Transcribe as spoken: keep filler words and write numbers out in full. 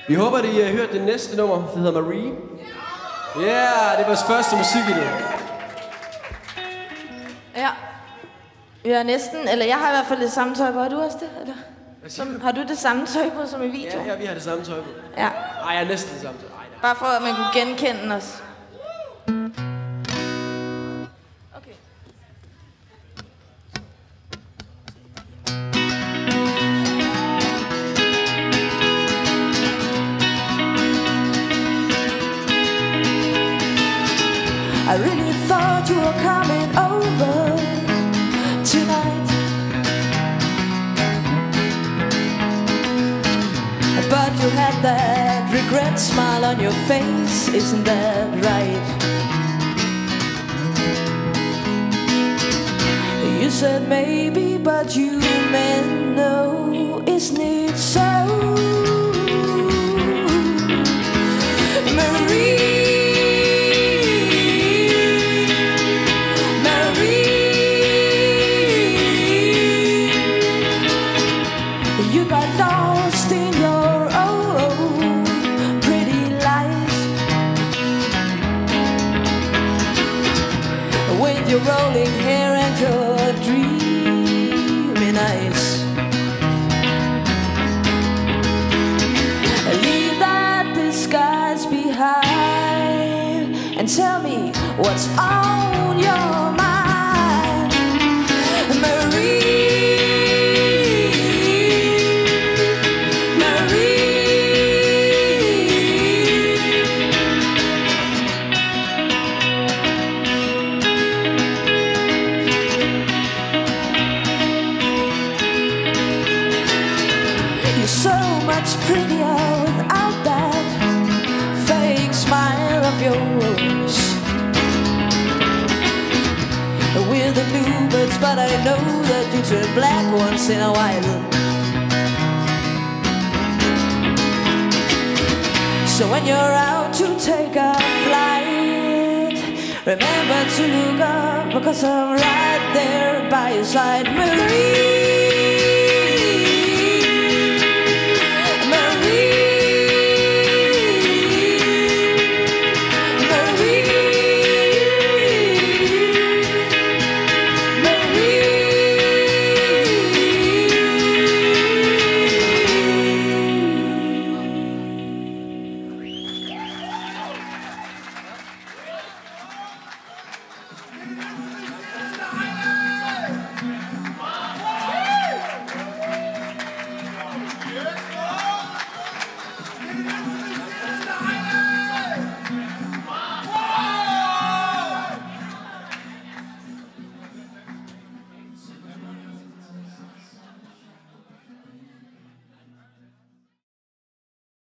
Vi håber, at I har hørt det næste nummer. Det hedder Marie. Ja, yeah, det er vores første musikvideo. Ja. Vi har næsten, eller jeg har i hvert fald det samme tøj på. Har du også det? Eller? Som, har du det samme tøj på som i videoen? Ja, ja, vi har det samme tøj på. Ja. Ej, jeg er næsten det samme tøj. Ej, bare for, at man kunne genkende os. Okay. I really thought you were coming over tonight, but you had that regret smile on your face, isn't that right? You said maybe, but you meant no, isn't it so? Marie, you got lost in your own pretty lies, with your rolling hair and your dreaming eyes. Leave that disguise behind and tell me what's on your mind, Marie. So much prettier without that fake smile of yours. We're the bluebirds, but I know that you turn black once in a while. So when you're out to take a flight, remember to look up, because I'm right there by your side, Marie.